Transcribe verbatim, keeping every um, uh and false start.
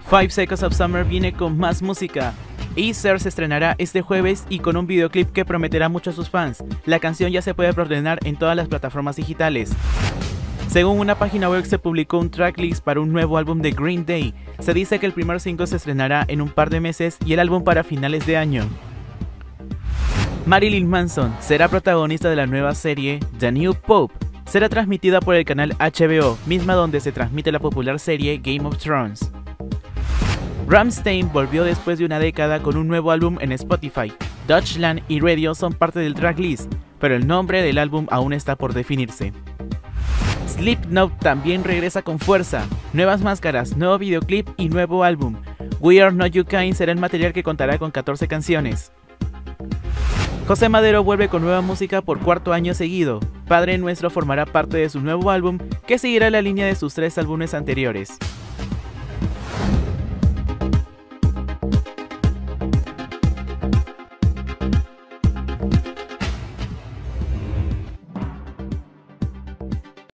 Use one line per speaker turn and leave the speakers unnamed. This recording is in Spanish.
Five Seconds of Summer viene con más música. Easter se estrenará este jueves y con un videoclip que prometerá mucho a sus fans. La canción ya se puede preordenar en todas las plataformas digitales. Según una página web se publicó un tracklist para un nuevo álbum de Green Day. Se dice que el primer single se estrenará en un par de meses y el álbum para finales de año. Marilyn Manson será protagonista de la nueva serie The New Pope. Será transmitida por el canal H B O, misma donde se transmite la popular serie Game of Thrones. Rammstein volvió después de una década con un nuevo álbum en Spotify. Deutschland y Radio son parte del tracklist, pero el nombre del álbum aún está por definirse. Slipknot también regresa con fuerza. Nuevas máscaras, nuevo videoclip y nuevo álbum. We Are Not You Kind será el material que contará con catorce canciones. José Madero vuelve con nueva música por cuarto año seguido. Padre Nuestro formará parte de su nuevo álbum, que seguirá la línea de sus tres álbumes anteriores.